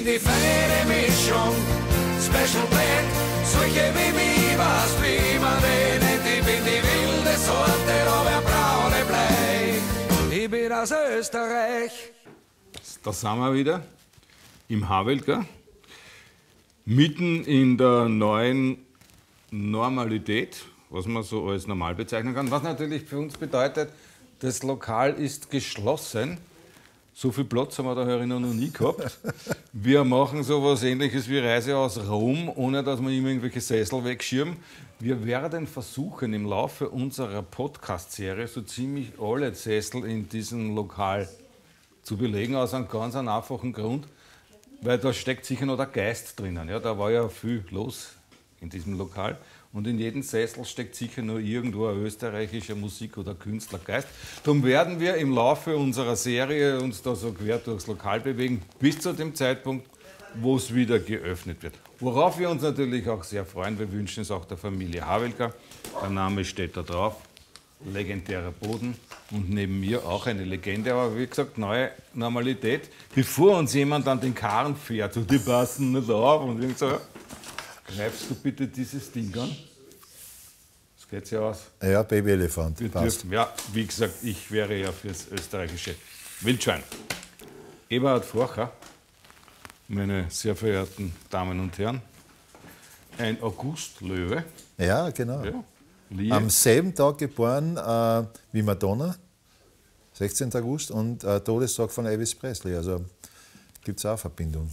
die feine Mischung, Special Blend, solche wie mich, was wie man nennt. Ich bin die wilde Sorte, aber braune Blei. Ich bin aus Österreich. Da sind wir wieder im Havelka, mitten in der neuen Normalität, was man so als normal bezeichnen kann. Was natürlich für uns bedeutet, das Lokal ist geschlossen. So viel Platz haben wir da herinnen noch nie gehabt. Wir machen so etwas Ähnliches wie Reise aus Rom, ohne dass wir immer irgendwelche Sessel wegschirmen. Wir werden versuchen, im Laufe unserer Podcast-Serie so ziemlich alle Sessel in diesem Lokal zu belegen, aus einem ganz einfachen Grund, weil da steckt sicher noch der Geist drinnen. Ja, da war ja viel los in diesem Lokal. Und in jedem Sessel steckt sicher nur irgendwo ein österreichischer Musik- oder Künstlergeist. Darum werden wir im Laufe unserer Serie uns da so quer durchs Lokal bewegen, bis zu dem Zeitpunkt, wo es wieder geöffnet wird. Worauf wir uns natürlich auch sehr freuen, wir wünschen es auch der Familie Havelka. Der Name steht da drauf, legendärer Boden und neben mir auch eine Legende, aber wie gesagt, neue Normalität. Bevor uns jemand an den Karren fährt und die passen nicht auf und irgend so, greifst du bitte dieses Ding an? Das geht ja aus. Ja, Babyelefant. Ja, wie gesagt, ich wäre ja fürs österreichische Wildschwein. Eberhard Forcher, meine sehr verehrten Damen und Herren, ein Augustlöwe. Ja, genau. Ja, am selben Tag geboren wie Madonna, 16. August, und Todestag von Elvis Presley. Also gibt es auch eine Verbindung.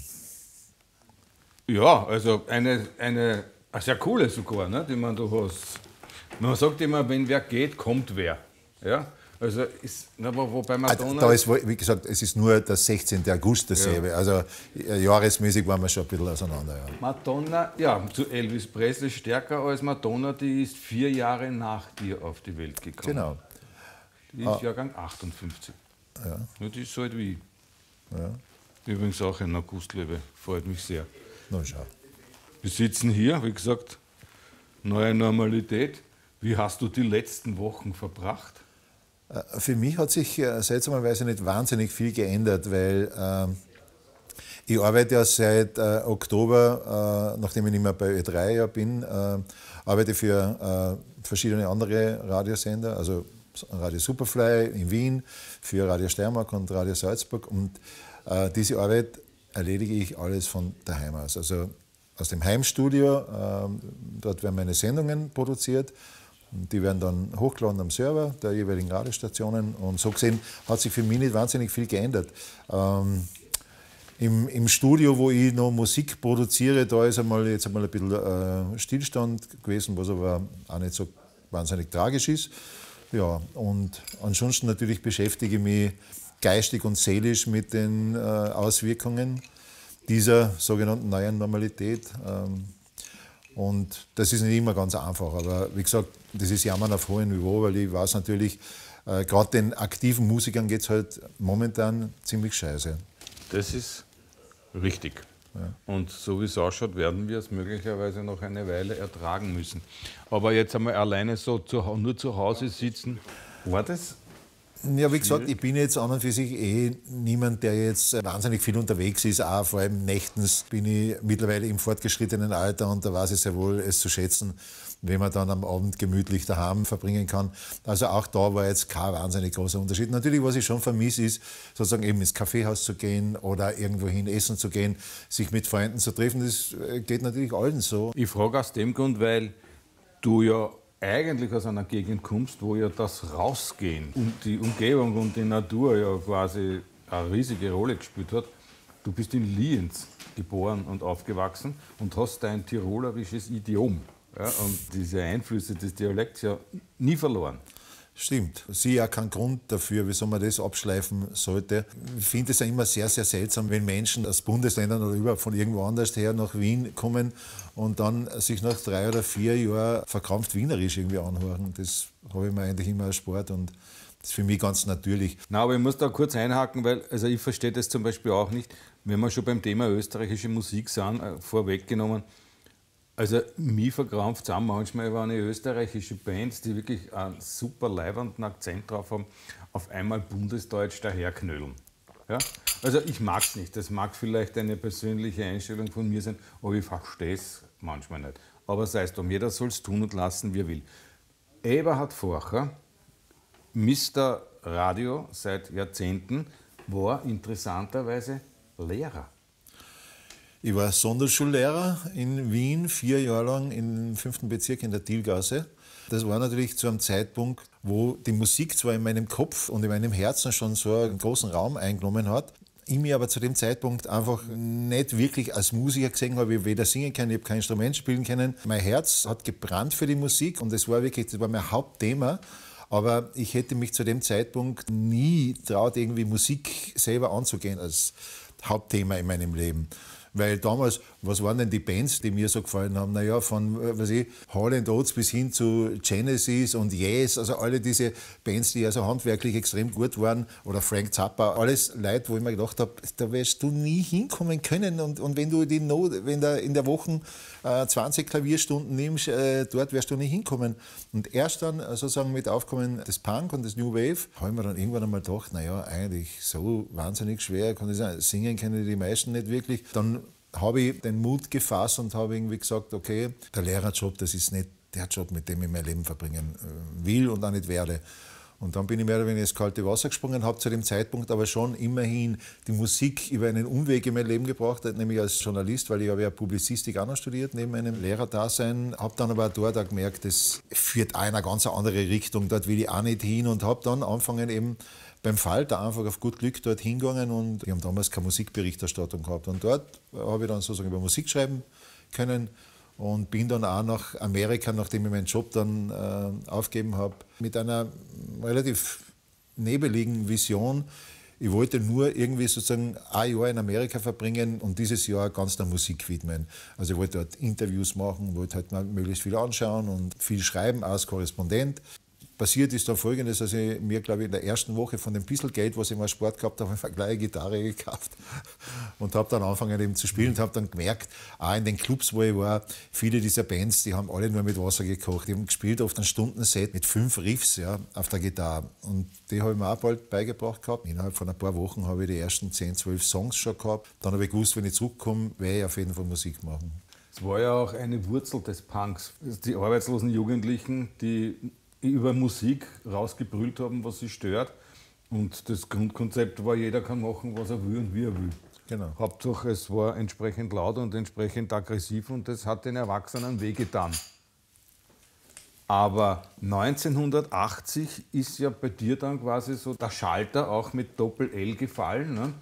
Ja, also eine sehr coole sogar, ne, die man da hast. Man sagt immer, wenn wer geht, kommt wer. Ja? Also ist, wobei Madonna... Da ist, wie gesagt, es ist nur der 16. August dasselbe. Ja. Also jahresmäßig waren wir schon ein bisschen auseinander. Ja. Madonna, ja, zu Elvis Presley stärker als Madonna, die ist 4 Jahre nach dir auf die Welt gekommen. Genau. Die ist Jahrgang 58. Ja. Ja, die ist so alt wie ich. Ja. Übrigens auch ein Augustlöwe, freut mich sehr. Na schau. Wir sitzen hier, wie gesagt, neue Normalität. Wie hast du die letzten Wochen verbracht? Für mich hat sich seltsamerweise nicht wahnsinnig viel geändert, weil ich arbeite ja seit Oktober, nachdem ich nicht mehr bei Ö3 ja bin, arbeite für verschiedene andere Radiosender, also Radio Superfly in Wien, für Radio Steiermark und Radio Salzburg, und diese Arbeit erledige ich alles von daheim aus. Also aus dem Heimstudio, dort werden meine Sendungen produziert. Die werden dann hochgeladen am Server der jeweiligen Radiostationen. Und so gesehen hat sich für mich nicht wahnsinnig viel geändert. Im Studio, wo ich noch Musik produziere, da ist jetzt einmal ein bisschen Stillstand gewesen, was aber auch nicht so wahnsinnig tragisch ist. Ja, und ansonsten natürlich beschäftige ich mich geistig und seelisch mit den Auswirkungen dieser sogenannten neuen Normalität. Und das ist nicht immer ganz einfach, aber wie gesagt, das ist Jammern auf hohem Niveau, weil ich weiß natürlich, gerade den aktiven Musikern geht es halt momentan ziemlich scheiße. Das ist richtig. Ja. Und so wie es ausschaut, werden wir es möglicherweise noch eine Weile ertragen müssen. Aber jetzt einmal alleine so nur zu Hause sitzen, war das? Ja, wie gesagt, ich bin jetzt an und für sich niemand, der jetzt wahnsinnig viel unterwegs ist. Auch vor allem nächtens bin ich mittlerweile im fortgeschrittenen Alter, und da weiß ich sehr wohl, es zu schätzen, wenn man dann am Abend gemütlich daheim verbringen kann. Also auch da war jetzt kein wahnsinnig großer Unterschied. Natürlich, was ich schon vermisse, ist sozusagen eben ins Kaffeehaus zu gehen oder irgendwohin essen zu gehen, sich mit Freunden zu treffen. Das geht natürlich allen so. Ich frage aus dem Grund, weil du ja eigentlich aus einer Gegend kommst, wo ja das Rausgehen und die Umgebung und die Natur ja quasi eine riesige Rolle gespielt hat. Du bist in Lienz geboren und aufgewachsen und hast dein tirolerisches Idiom, ja, und diese Einflüsse des Dialekts ja nie verloren. Stimmt. Ich sehe ja keinen Grund dafür, wieso man das abschleifen sollte. Ich finde es ja immer sehr, sehr seltsam, wenn Menschen aus Bundesländern oder überhaupt von irgendwo anders her nach Wien kommen und dann sich nach 3 oder 4 Jahren verkrampft Wienerisch irgendwie anhören. Das habe ich mir eigentlich immer als Sport, und das ist für mich ganz natürlich. Na, aber ich muss da kurz einhaken, weil also ich verstehe das zum Beispiel auch nicht, wenn wir schon beim Thema österreichische Musik sind, vorweggenommen. Also mich verkrampft es auch manchmal, wenn ich österreichische Bands, die wirklich einen super leibenden Akzent drauf haben, auf einmal bundesdeutsch daherknödeln. Ja? Also ich mag es nicht. Das mag vielleicht eine persönliche Einstellung von mir sein, aber ich verstehe es manchmal nicht. Aber sei es drum, jeder soll es tun und lassen, wie er will. Eberhard Forcher, Mr. Radio seit Jahrzehnten, war interessanterweise Lehrer. Ich war Sonderschullehrer in Wien, 4 Jahre lang im 5. Bezirk in der Thielgasse. Das war natürlich zu einem Zeitpunkt, wo die Musik zwar in meinem Kopf und in meinem Herzen schon so einen großen Raum eingenommen hat, ich mich aber zu dem Zeitpunkt einfach nicht wirklich als Musiker gesehen habe. Ich habe weder singen können, ich habe kein Instrument spielen können. Mein Herz hat gebrannt für die Musik und das war mein Hauptthema. Aber ich hätte mich zu dem Zeitpunkt nie traut, irgendwie Musik selber anzugehen als Hauptthema in meinem Leben. Weil damals, was waren denn die Bands, die mir so gefallen haben? Naja, von Hall & Oates bis hin zu Genesis und Yes, also alle diese Bands, die also handwerklich extrem gut waren, oder Frank Zappa, alles Leute, wo ich mir gedacht habe, da wirst du nie hinkommen können und wenn du wenn du in der Woche 20 Klavierstunden nimmst, dort wirst du nicht hinkommen. Und erst dann sozusagen mit Aufkommen des Punk und des New Wave, habe ich mir dann irgendwann einmal gedacht, naja, eigentlich so wahnsinnig schwer kann ich sagen, singen können die meisten nicht wirklich. Dann habe ich den Mut gefasst und habe irgendwie gesagt, okay, der Lehrerjob, das ist nicht der Job, mit dem ich mein Leben verbringen will und auch nicht werde. Und dann bin ich mehr oder weniger ins kalte Wasser gesprungen, habe zu dem Zeitpunkt aber schon immerhin die Musik über einen Umweg in mein Leben gebracht, nämlich als Journalist, weil ich habe ja Publizistik auch noch studiert, neben meinem Lehrerdasein. Habe dann aber dort auch gemerkt, das führt auch in eine ganz andere Richtung, dort will ich auch nicht hin und habe dann angefangen eben beim Falter einfach auf gut Glück dort hingegangen und wir haben damals keine Musikberichterstattung gehabt. Und dort habe ich dann sozusagen über Musik schreiben können und bin dann auch nach Amerika, nachdem ich meinen Job dann aufgegeben habe, mit einer relativ nebeligen Vision. Ich wollte nur irgendwie sozusagen ein Jahr in Amerika verbringen und dieses Jahr ganz der Musik widmen. Also ich wollte dort Interviews machen, wollte halt mal möglichst viel anschauen und viel schreiben als Korrespondent. Passiert ist dann Folgendes, also mir, glaube ich, in der ersten Woche von dem bisschen Geld, was ich mal Sport gehabt habe, habe ich eine kleine Gitarre gekauft und habe dann angefangen eben zu spielen und habe dann gemerkt, auch in den Clubs, wo ich war, viele dieser Bands, die haben alle nur mit Wasser gekocht. Die haben gespielt, oft ein Stundenset mit 5 Riffs auf der Gitarre. Und die habe ich mir auch bald beigebracht gehabt. Innerhalb von ein paar Wochen habe ich die ersten 10, 12 Songs schon gehabt. Dann habe ich gewusst, wenn ich zurückkomme, werde ich auf jeden Fall Musik machen. Es war ja auch eine Wurzel des Punks. Die arbeitslosen Jugendlichen, die über Musik rausgebrüllt haben, was sie stört. Und das Grundkonzept war, jeder kann machen, was er will und wie er will. Genau. Hauptsache, es war entsprechend laut und entsprechend aggressiv und das hat den Erwachsenen wehgetan. Aber 1980 ist ja bei dir dann quasi so der Schalter auch mit Doppel-L gefallen. Ne?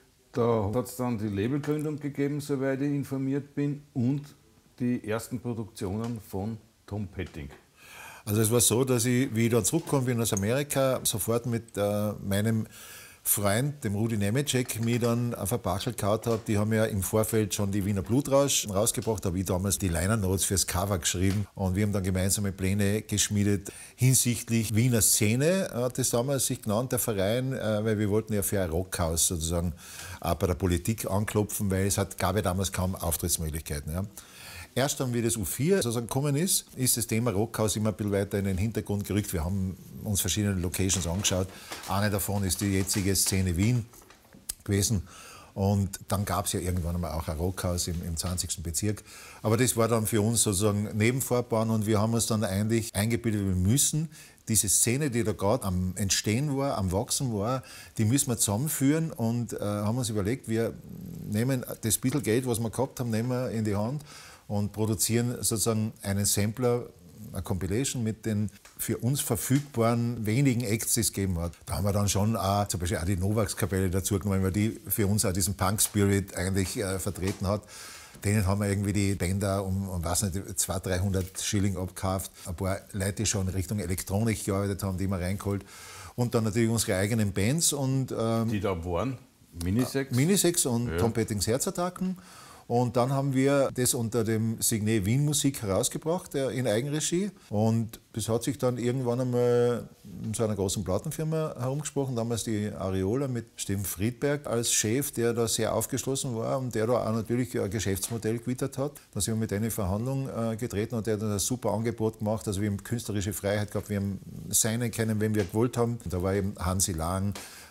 Da hat es dann die Labelgründung gegeben, soweit ich informiert bin, und die ersten Produktionen von Tom Petting. Also es war so, dass ich, wie ich dann zurückgekommen bin aus Amerika, sofort mit meinem Freund, dem Rudi Nemeczek, mich dann auf ein Bachel gehauen habe. Die haben ja im Vorfeld schon die Wiener Blutrausch rausgebracht, habe ich damals die Liner Notes fürs Cover geschrieben und wir haben dann gemeinsame Pläne geschmiedet hinsichtlich Wiener Szene, hat das damals sich genannt, der Verein, weil wir wollten ja für ein Rockhaus sozusagen auch bei der Politik anklopfen, weil gab ja damals kaum Auftrittsmöglichkeiten. Ja. Erst dann, wie das U4 sozusagen gekommen ist das Thema Rockhaus immer ein bisschen weiter in den Hintergrund gerückt. Wir haben uns verschiedene Locations angeschaut. Eine davon ist die jetzige Szene Wien gewesen. Und dann gab es ja irgendwann einmal auch ein Rockhaus im 20. Bezirk. Aber das war dann für uns sozusagen Nebenfahrtbahn und wir haben uns dann eigentlich eingebildet, wir müssen diese Szene, die da gerade am Entstehen war, am Wachsen war, die müssen wir zusammenführen und haben uns überlegt, wir nehmen das bisschen Geld, was wir gehabt haben, nehmen wir in die Hand und produzieren sozusagen einen Sampler, eine Compilation mit den für uns verfügbaren wenigen Acts, die es gegeben hat. Da haben wir dann schon auch, zum Beispiel auch die Novaks-Kapelle dazu genommen, weil die für uns auch diesen Punk-Spirit eigentlich vertreten hat. Denen haben wir irgendwie die Bänder weiß nicht, 200-300 Schilling abgekauft. Ein paar Leute, die schon in Richtung Elektronik gearbeitet haben, die wir reingeholt. Und dann natürlich unsere eigenen Bands. Und, die da waren? Minisex? Minisex und ja. Tom Pettings Herzattacken. Und dann haben wir das unter dem Signet Wien Musik herausgebracht, in Eigenregie. Und das hat sich dann irgendwann einmal in so einer großen Plattenfirma herumgesprochen, damals die Areola mit Steffen Friedberg als Chef, der da sehr aufgeschlossen war und der da auch natürlich ein Geschäftsmodell gewittert hat. Da sind wir mit denen in Verhandlung getreten und der hat dann ein super Angebot gemacht. Also wir haben künstlerische Freiheit gehabt, wir haben seinen können, wenn wir gewollt haben. Da war eben Hansi Lang,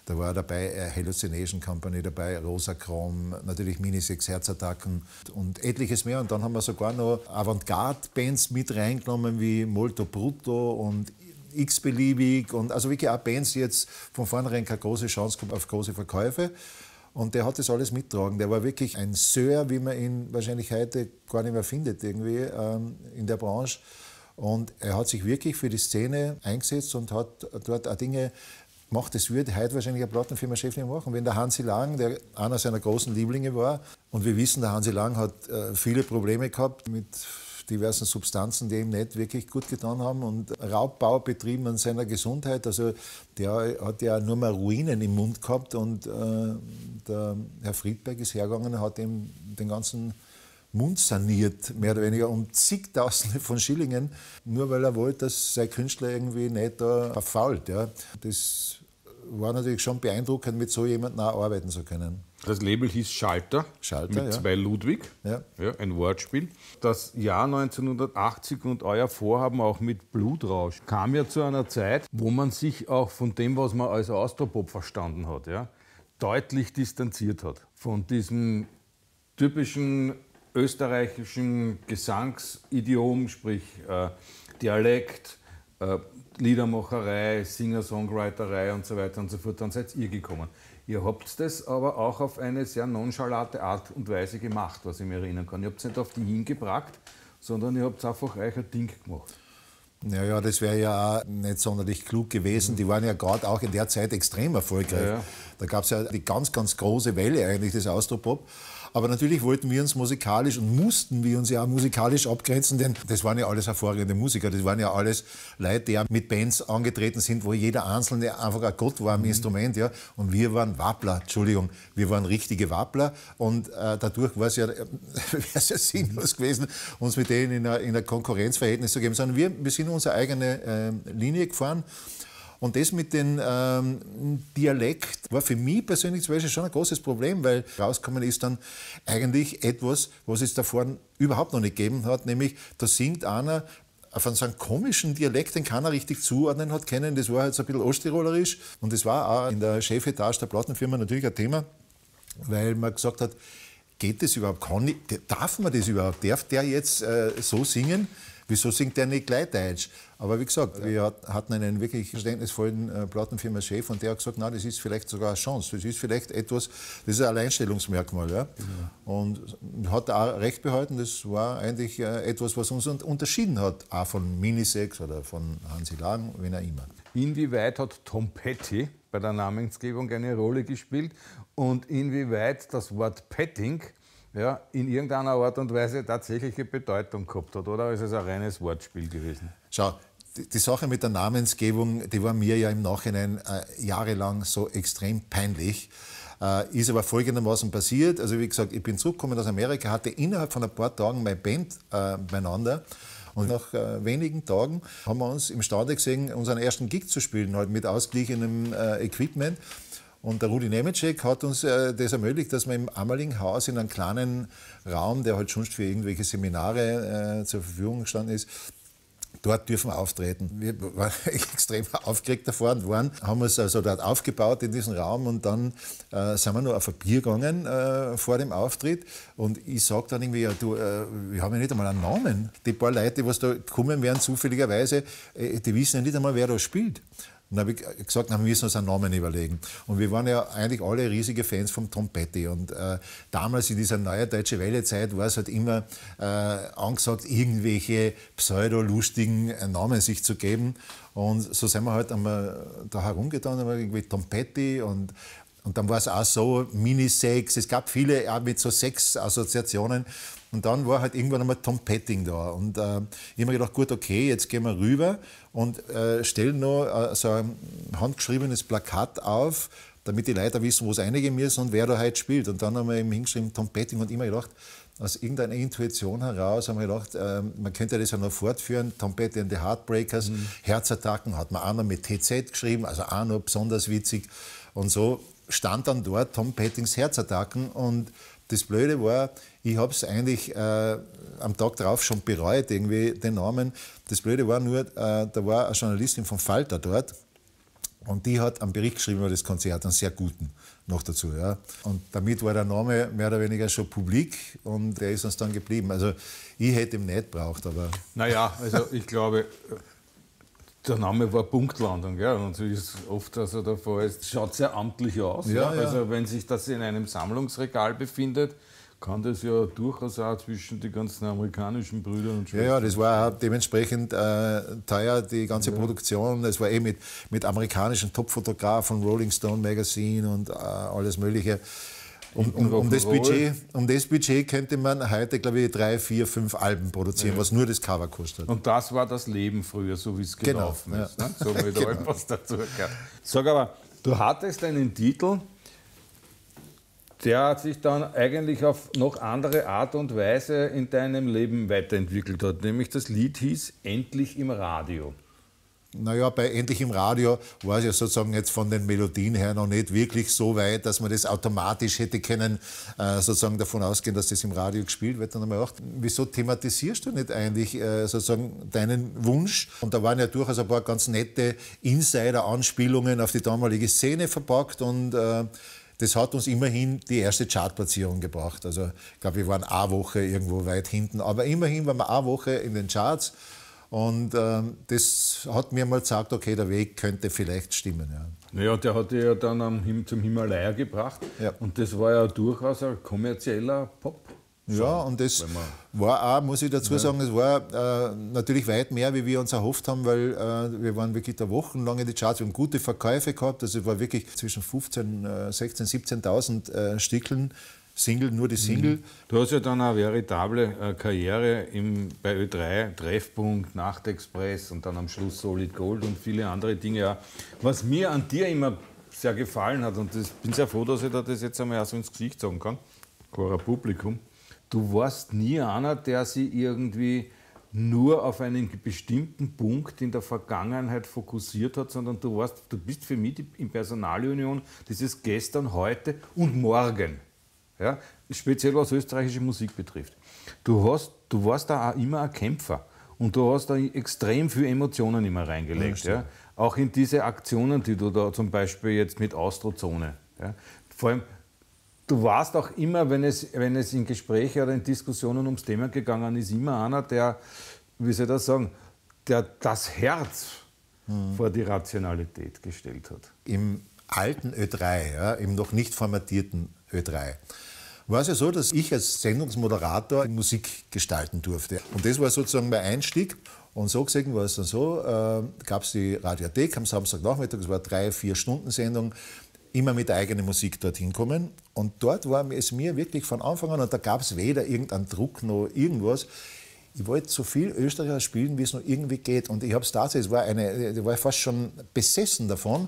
Da war dabei Hallucination Company dabei, Rosa Chrom, natürlich Minisex, Herzattacken und etliches mehr. Und dann haben wir sogar noch Avantgarde-Bands mit reingenommen, wie Molto Brutto und x-beliebig. Und also wirklich auch Bands, die jetzt von vornherein keine große Chance gehabt auf große Verkäufe. Und der hat das alles mitgetragen. Der war wirklich ein Sir, wie man ihn wahrscheinlich heute gar nicht mehr findet irgendwie in der Branche. Und er hat sich wirklich für die Szene eingesetzt und hat dort auch Dinge gemacht, das würde heute wahrscheinlich eine Plattenfirma-Chef nicht machen. Wenn der Hansi Lang, der einer seiner großen Lieblinge war, und wir wissen, der Hansi Lang hat viele Probleme gehabt mit diversen Substanzen, die ihm nicht wirklich gut getan haben und Raubbau betrieben an seiner Gesundheit. Also der hat ja nur mal Ruinen im Mund gehabt und der Herr Friedberg ist hergegangen und hat ihm den ganzen Mund saniert, mehr oder weniger, um zigtausende von Schillingen, nur weil er wollte, dass sein Künstler irgendwie nicht da verfault. Ja. Das war natürlich schon beeindruckend, mit so jemandem auch arbeiten zu können. Das Label hieß Schalter mit 2 Ludwig, ein Wortspiel. Das Jahr 1980 und euer Vorhaben auch mit Blutrausch kam ja zu einer Zeit, wo man sich auch von dem, was man als Austropop verstanden hat, deutlich distanziert hat. Von diesem typischen österreichischen Gesangsidiom, sprich Dialekt, Liedermacherei, Singer-Songwriterei und so weiter und so fort. Dann seid ihr gekommen. Ihr habt das aber auch auf eine sehr nonchalante Art und Weise gemacht, was ich mir erinnern kann. Ihr habt es nicht auf die hingebracht, sondern ihr habt einfach euch ein Ding gemacht. Ja, das wäre ja auch nicht sonderlich klug gewesen. Die waren ja gerade auch in der Zeit extrem erfolgreich. Ja. Da gab es ja die ganz, ganz große Welle eigentlich des Austropop. Aber natürlich wollten wir uns musikalisch und mussten wir uns ja auch musikalisch abgrenzen, denn das waren ja alles hervorragende Musiker. Das waren ja alles Leute, die mit Bands angetreten sind, wo jeder Einzelne einfach ein Gott war am Instrument. Ja. Und wir waren Wappler, wir waren richtige Wappler. Und dadurch wäre es ja sinnlos gewesen, uns mit denen in ein Konkurrenzverhältnis zu geben, sondern wir sind unsere eigene Linie gefahren. Und das mit dem Dialekt war für mich persönlich zum Beispiel schon ein großes Problem, weil rausgekommen ist dann eigentlich etwas, was es davor überhaupt noch nicht gegeben hat, nämlich da singt einer von so einem komischen Dialekt, den keiner richtig zuordnen hat können. Das war halt so ein bisschen osttirolerisch. Und das war auch in der Chefetage der Plattenfirma natürlich ein Thema, weil man gesagt hat, geht das überhaupt? Darf man das überhaupt? Darf der jetzt so singen? Wieso singt der nicht gleich Deutsch? Aber wie gesagt, wir hatten einen wirklich verständnisvollen Plattenfirma-Chef und der hat gesagt, nein, das ist vielleicht sogar eine Chance. Das ist vielleicht etwas, das ist ein Alleinstellungsmerkmal. Ja? Und hat auch recht behalten, das war eigentlich etwas, was uns unterschieden hat, auch von Minisex oder von Hansi Lang, wen auch immer. Inwieweit hat Tom Petty bei der Namensgebung eine Rolle gespielt und inwieweit das Wort Petting in irgendeiner Art und Weise tatsächliche Bedeutung gehabt hat, oder ist es ein reines Wortspiel gewesen? Schau, die Sache mit der Namensgebung, die war mir ja im Nachhinein jahrelang so extrem peinlich. Ist aber folgendermaßen passiert. Also wie gesagt, ich bin zurückgekommen aus Amerika, hatte innerhalb von ein paar Tagen meine Band beieinander. Und nach wenigen Tagen haben wir uns imstande gesehen, unseren ersten Gig zu spielen, halt mit ausgleichendem Equipment. Und der Rudi Nemetschek hat uns das ermöglicht, dass wir im Ammerling-Haus in einem kleinen Raum, der halt schon für irgendwelche Seminare zur Verfügung gestanden ist, dort dürfen wir auftreten. Wir waren extrem aufgeregt davor und haben uns also dort aufgebaut in diesem Raum und dann sind wir noch auf ein Bier gegangen vor dem Auftritt und ich sage dann irgendwie, ja, du, wir haben ja nicht einmal einen Namen. Die paar Leute, die da kommen werden, zufälligerweise, die wissen ja nicht einmal, wer da spielt. Und dann habe ich gesagt, wir müssen uns einen Namen überlegen. Und wir waren ja eigentlich alle riesige Fans vom Tom Petty. Und damals in dieser neuen Deutsche Welle-Zeit war es halt immer angesagt, irgendwelche pseudo-lustigen Namen sich zu geben. Und so sind wir halt da herumgetan, haben wir irgendwie Tom Petty und dann war es auch so, Minisex, es gab viele auch mit so Sex-Assoziationen. Und dann war halt irgendwann einmal Tom Petting da. Und ich habe mir gedacht, gut, okay, jetzt gehen wir rüber und stellen noch so ein handgeschriebenes Plakat auf, damit die Leute wissen, wo es reingehen müssen und wer da heute spielt. Und dann haben wir eben hingeschrieben, Tom Petting, und immer gedacht, aus irgendeiner Intuition heraus haben wir gedacht, man könnte das ja noch fortführen, Tom Petty and the Heartbreakers, Herzattacken hat man auch noch mit TZ geschrieben, also auch noch besonders witzig. Und so stand dann dort Tom Pettings Herzattacken und das Blöde war, ich habe es eigentlich am Tag darauf schon bereut, irgendwie den Namen. Das Blöde war nur, da war eine Journalistin vom Falter dort Und die hat einen Bericht geschrieben über das Konzert, einen sehr guten noch dazu. Ja. Und damit war der Name mehr oder weniger schon publik und der ist uns dann geblieben. Also ich hätte ihn nicht gebraucht, aber... Naja, also ich glaube, der Name war Punktlandung, gell? Und so ist oft also der Fall. Es schaut sehr amtlich aus. Ja, ja. Also wenn sich das in einem Sammlungsregal befindet, kann das ja durchaus auch zwischen die ganzen amerikanischen Brüdern und Schwestern. Ja, das war auch dementsprechend teuer, die ganze Produktion. Es war mit amerikanischen Top-Fotografen, Rolling Stone Magazine und alles Mögliche. Um das Budget könnte man heute, glaube ich, 3, 4, 5 Alben produzieren, was nur das Cover kostet. Und das war das Leben früher, so wie es gelaufen ist. Ja. Ne? So mit allem, was dazu gehört. Sag aber, du hattest einen Titel, der sich dann eigentlich auf noch andere Art und Weise in deinem Leben weiterentwickelt hat. Nämlich das Lied hieß Endlich im Radio. Naja, bei Endlich im Radio war es ja sozusagen jetzt von den Melodien her noch nicht wirklich so weit, dass man das automatisch hätte können, sozusagen davon ausgehen, dass das im Radio gespielt wird. Dann haben wir gedacht, wieso thematisierst du nicht eigentlich sozusagen deinen Wunsch? Und da waren ja durchaus ein paar ganz nette Insider-Anspielungen auf die damalige Szene verpackt und das hat uns immerhin die erste Chartplatzierung gebracht. Also ich glaube, wir waren eine Woche irgendwo weit hinten, aber immerhin waren wir eine Woche in den Charts. Und das hat mir mal gesagt, okay, der Weg könnte vielleicht stimmen. Ja. Naja, der hat dich ja dann zum Himalaya gebracht. Ja. Und das war ja durchaus ein kommerzieller Pop. Ja, und das war auch, muss ich dazu sagen, es war natürlich weit mehr, wie wir uns erhofft haben, weil wir waren wirklich da wochenlang in die Charts, wir haben gute Verkäufe gehabt, also es war wirklich zwischen 16.000, 17.000 Stickeln, Single, nur die Single. Du hast ja dann eine veritable Karriere bei Ö3, Treffpunkt, Nachtexpress und dann am Schluss Solid Gold und viele andere Dinge auch. Was mir an dir immer sehr gefallen hat, und ich bin sehr froh, dass ich dir das jetzt einmal auch so ins Gesicht sagen kann, Cora Publikum, du warst nie einer, der sich irgendwie nur auf einen bestimmten Punkt in der Vergangenheit fokussiert hat, sondern du bist für mich in Personalunion dieses Gestern, Heute und Morgen. Ja, speziell was österreichische Musik betrifft. Du warst da auch immer ein Kämpfer und du hast da extrem viele Emotionen immer reingelegt. Ja, auch in diese Aktionen, die du da zum Beispiel jetzt mit Austrozone. Ja, vor allem, du warst auch immer, wenn es in Gespräche oder in Diskussionen ums Thema gegangen ist, immer einer, der, wie soll ich das sagen, der das Herz vor die Rationalität gestellt hat. Im alten Ö3, ja, im noch nicht formatierten Ö3, war es ja so, dass ich als Sendungsmoderator Musik gestalten durfte. Und das war sozusagen mein Einstieg. Und so gesehen war es dann so, gab es die Radiothek am Samstagnachmittag, es war eine 3-4-Stunden-Sendung, immer mit eigener Musik dorthin kommen. Und dort war es mir wirklich von Anfang an, und da gab es weder irgendeinen Druck noch irgendwas, ich wollte so viel Österreicher spielen, wie es noch irgendwie geht. Und ich habe es tatsächlich, ich war fast schon besessen davon,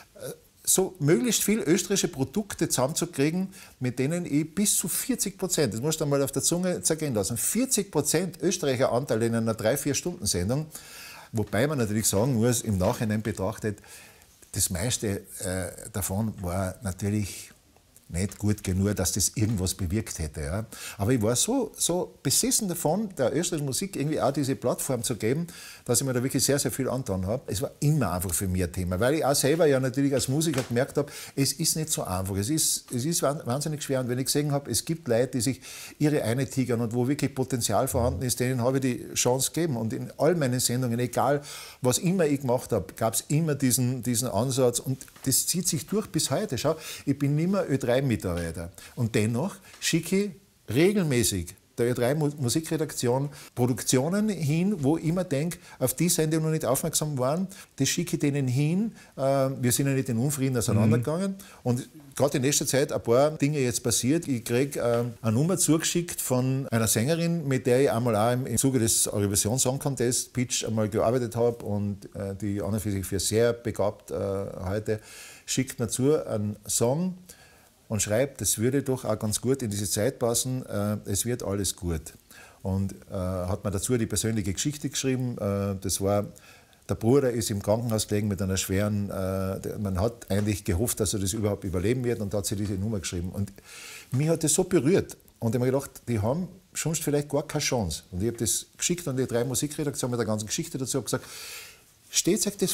so möglichst viel österreichische Produkte zusammenzukriegen, mit denen ich bis zu 40%, das musst du einmal auf der Zunge zergehen lassen, 40% Österreicher Anteil in einer 3-4-Stunden-Sendung, wobei man natürlich sagen muss, im Nachhinein betrachtet, das meiste davon war natürlich nicht gut genug, dass das irgendwas bewirkt hätte. Ja. Aber ich war so besessen davon, der österreichischen Musik irgendwie auch diese Plattform zu geben, dass ich mir da wirklich sehr, sehr viel angetan habe. Es war immer einfach für mich ein Thema, weil ich auch selber ja natürlich als Musiker gemerkt habe, es ist nicht so einfach, es ist wahnsinnig schwer. Und wenn ich gesehen habe, es gibt Leute, die sich ihre eine tigern und wo wirklich Potenzial vorhanden ist, denen habe ich die Chance gegeben. Und in all meinen Sendungen, egal was immer ich gemacht habe, gab es immer diesen Ansatz und das zieht sich durch bis heute. Schau, ich bin nicht mehr Ö3-Mitarbeiter und dennoch schicke ich regelmäßig der Ö3-Musikredaktion Produktionen hin, wo ich immer denke, auf die sind die noch nicht aufmerksam waren, das schicke ich denen hin. Wir sind ja nicht in Unfrieden auseinandergegangen. Und gerade in letzter Zeit ein paar Dinge jetzt passiert. Ich kriege eine Nummer zugeschickt von einer Sängerin, mit der ich einmal auch im Zuge des Eurovision Song Contest Pitch einmal gearbeitet habe und die an und für sich für sehr begabt heute, schickt mir zu einen Song und schreibt, das würde doch auch ganz gut in diese Zeit passen, es wird alles gut. Und hat mir dazu die persönliche Geschichte geschrieben, das war, der Bruder ist im Krankenhaus gelegen mit einer schweren, man hat eigentlich gehofft, dass er das überhaupt überleben wird und da hat sie diese Nummer geschrieben. Und mich hat das so berührt und ich habe mir gedacht, die haben sonst vielleicht gar keine Chance. Und ich habe das geschickt an die Ö3-Musikredaktion mit der ganzen Geschichte dazu, habe gesagt, stellt euch das vor,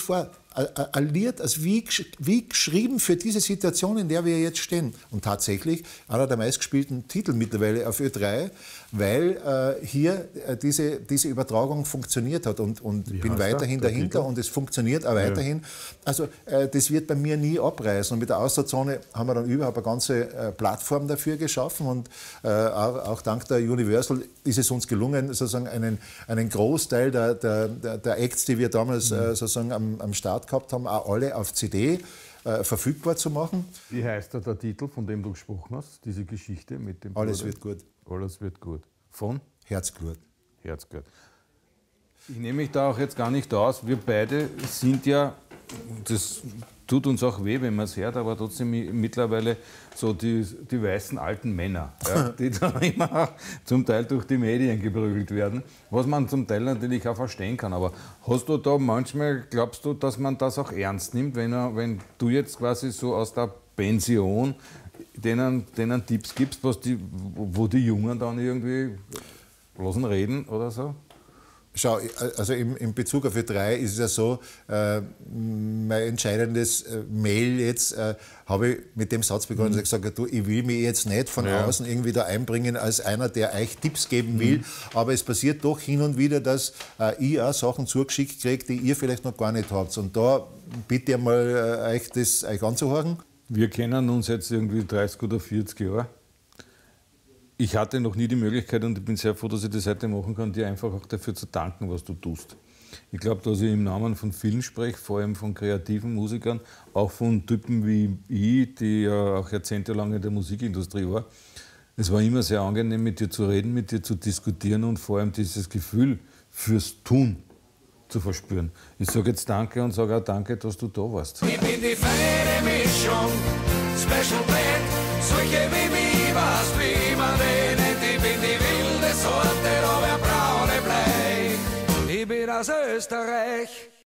alliert, also wie geschrieben für diese Situation, in der wir jetzt stehen. Und tatsächlich einer der meistgespielten Titel mittlerweile auf Ö3, weil hier diese Übertragung funktioniert hat und bin weiterhin dahinter und es funktioniert auch weiterhin. Also das wird bei mir nie abreißen. Und mit der Austerzone haben wir dann überhaupt eine ganze Plattform dafür geschaffen und auch dank der Universal ist es uns gelungen, sozusagen einen Großteil der Acts, die wir damals sozusagen am Start gehabt haben, auch alle auf CD verfügbar zu machen. Wie heißt der Titel, von dem du gesprochen hast, diese Geschichte mit dem Alles wird gut. Alles wird gut. Von? Herzglut. Herzglut. Ich nehme mich da auch jetzt gar nicht aus. Wir beide sind ja, das tut uns auch weh, wenn man es hört, aber trotzdem mittlerweile so die weißen alten Männer, ja, die da immer zum Teil durch die Medien geprügelt werden, was man zum Teil natürlich auch verstehen kann. Aber hast du da manchmal, glaubst du, dass man das auch ernst nimmt, wenn du jetzt quasi so aus der Pension denen Tipps gibst, wo die Jungen dann irgendwie bloßen reden oder so? Schau, also in Bezug auf Ö3 ist es ja so, mein entscheidendes Mail jetzt habe ich mit dem Satz begonnen, dass ich gesagt habe, du, ich will mich jetzt nicht von außen irgendwie da einbringen als einer, der euch Tipps geben will, aber es passiert doch hin und wieder, dass ich auch Sachen zugeschickt kriege, die ihr vielleicht noch gar nicht habt. Und da bitte mal euch anzuhören. Wir kennen uns jetzt irgendwie 30 oder 40 Jahre. Ich hatte noch nie die Möglichkeit und ich bin sehr froh, dass ich das heute machen kann, dir einfach auch dafür zu danken, was du tust. Ich glaube, dass ich im Namen von vielen spreche, vor allem von kreativen Musikern, auch von Typen wie ich, die ja auch jahrzehntelang in der Musikindustrie war. Es war immer sehr angenehm, mit dir zu reden, mit dir zu diskutieren und vor allem dieses Gefühl fürs Tun zu verspüren. Ich sage jetzt Danke und sage auch Danke, dass du da warst. Ich bin die feine Mischung, Special Blend, solche wie mich, was wie man nennt. Ich bin die wilde Sorte, aber braune Blei. Ich bin aus Österreich.